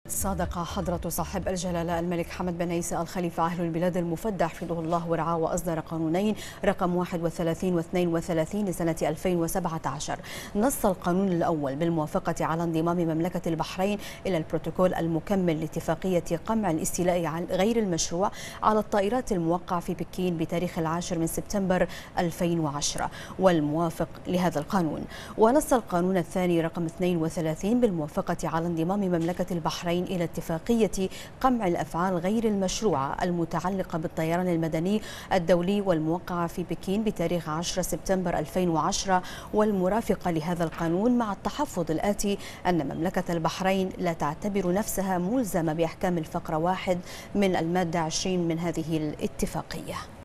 صادق حضرة صاحب الجلالة الملك حمد بن عيسى آل خليفة أهل البلاد المفدى حفظه الله ورعاه، وأصدر قانونين رقم 31 و32 لسنة 2017. نص القانون الأول بالموافقة على انضمام مملكة البحرين إلى البروتوكول المكمل لاتفاقية قمع الاستيلاء غير المشروع على الطائرات الموقع في بكين بتاريخ 10 سبتمبر 2010 والموافق لهذا القانون. ونص القانون الثاني رقم 32 بالموافقة على انضمام مملكة البحرين إلى اتفاقية قمع الأفعال غير المشروعة المتعلقة بالطيران المدني الدولي والموقعة في بكين بتاريخ 10 سبتمبر 2010 والمرافقة لهذا القانون، مع التحفظ الآتي أن مملكة البحرين لا تعتبر نفسها ملزمة بأحكام الفقرة 1 من المادة 20 من هذه الاتفاقية.